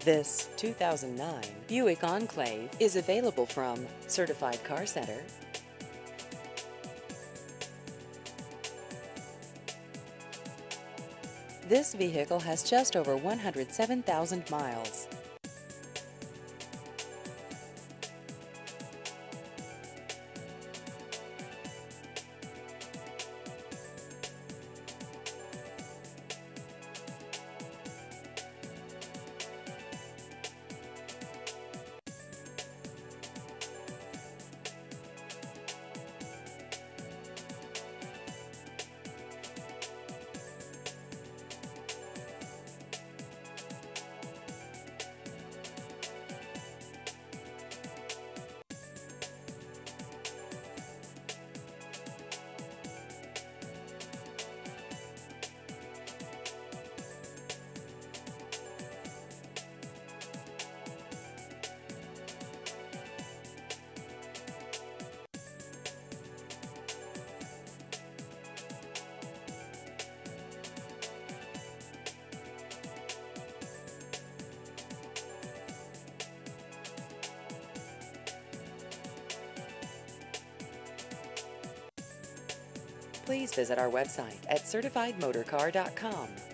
This 2009 Buick Enclave is available from Certified Car Center. This vehicle has just over 107,000 miles. Please visit our website at certifiedmotorcar.com.